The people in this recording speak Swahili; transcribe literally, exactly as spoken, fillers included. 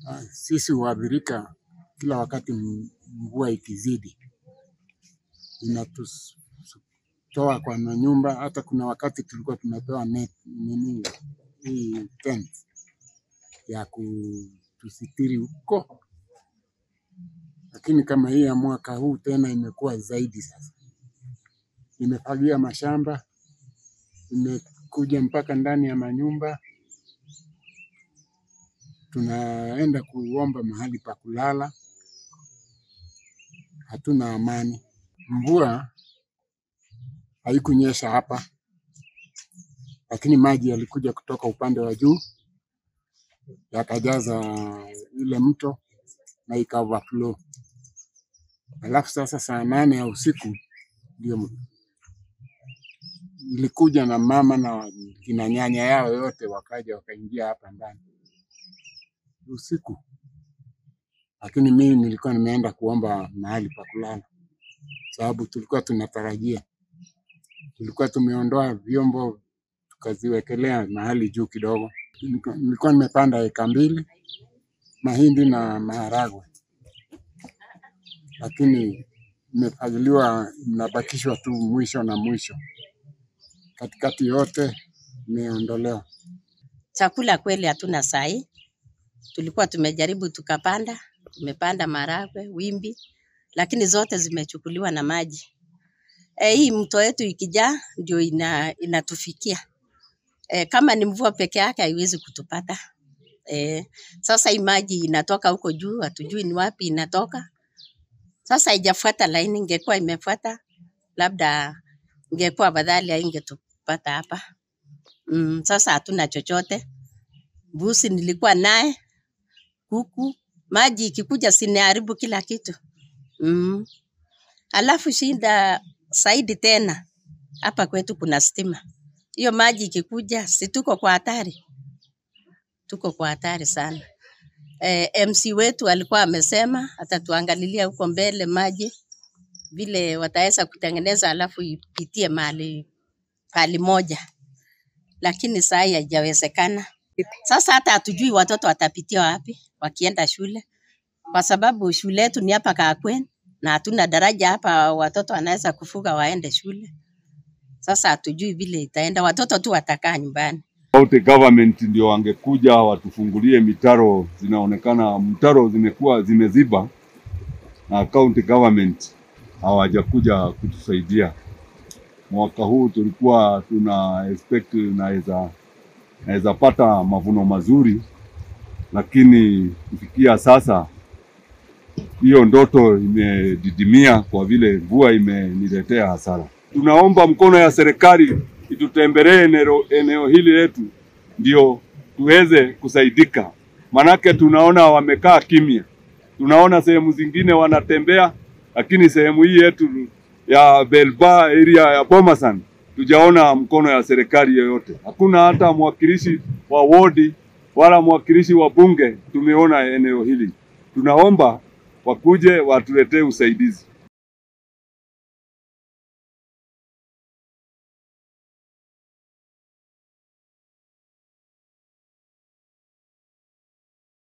Sisi huathirika kila wakati mvua ikizidi. Inatutoa kwa nyumba, hata kuna wakati tulikuwa tumepewa net nini hii tent ya kutusitiri huko. Lakini kama hii ya mwaka huu tena imekuwa zaidi sasa. Imefagia mashamba, imekuja mpaka ndani ya manyumba. Tunaenda kuomba mahali pa kulala. Hatuna amani. Mvua haikunyesha hapa, lakini maji yalikuja kutoka upande wa juu yakajaza ile mto na ika overflow. Alafu sasa saa nane ya usiku ndio ilikuja na mama na kina nyanya yao yote wakaja wakaingia hapa ndani usiku. Lakini mimi nilikuwa nimeenda kuomba mahali pa kulala, sababu tulikuwa tunatarajia. Tulikuwa tumeondoa vyombo tukaziwekelea mahali juu kidogo. Nilikuwa nimepanda eka mbili mahindi na maharagwe, lakini nimefagiliwa, nabakishwa tu mwisho na mwisho. Katikati yote imeondolewa. Chakula kweli hatuna sahi. Tulikuwa tumejaribu tukapanda, tumepanda maharagwe, wimbi, lakini zote zimechukuliwa na maji. E, hii mto yetu ikijaa ndio ina, inatufikia. E, kama ni mvua peke yake haiwezi kutupata. E, sasa hii maji inatoka huko juu, hatujui ni wapi inatoka. Sasa haijafuata laini, ingekuwa imefuata labda ingekuwa badali haingetupata hapa. Mm, sasa hatuna chochote. Mbuzi nilikuwa naye, kuku, maji ikikuja siniharibu kila kitu. Mm. Alafu shinda zaidi tena, hapa kwetu kuna stima. Hiyo maji ikikuja, si tuko kwa hatari. Tuko kwa hatari sana. E, M C wetu alikuwa amesema atatuangalilia huko mbele maji vile wataweza kutengeneza, alafu ipitie mahali pali moja. Lakini saa hii haijawezekana. Sasa hata hatujui watoto watapitia wapi wakienda shule, kwa sababu shule yetu ni hapa Kakwen na hatuna daraja hapa watoto wanaweza kufuga waende shule. Sasa hatujui vile itaenda, watoto tu watakaa nyumbani. County government ndio wangekuja watufungulie mitaro. Zinaonekana mtaro zimekuwa zimeziba na county government hawajakuja kutusaidia. Mwaka huu tulikuwa tuna expect naweza naweza pata mavuno mazuri, lakini kufikia sasa hiyo ndoto imedidimia kwa vile mvua imeniletea hasara. Tunaomba mkono ya serikali itutembelee eneo, eneo hili letu ndio tuweze kusaidika. Manake tunaona wamekaa kimya. Tunaona sehemu zingine wanatembea, lakini sehemu hii yetu ya Belba area ya Bomasan tujaona mkono ya serikali yoyote. Hakuna hata mwakilishi wa wodi wala mwakilishi wa bunge tumeona eneo hili. Tunaomba wakuje watuletee usaidizi.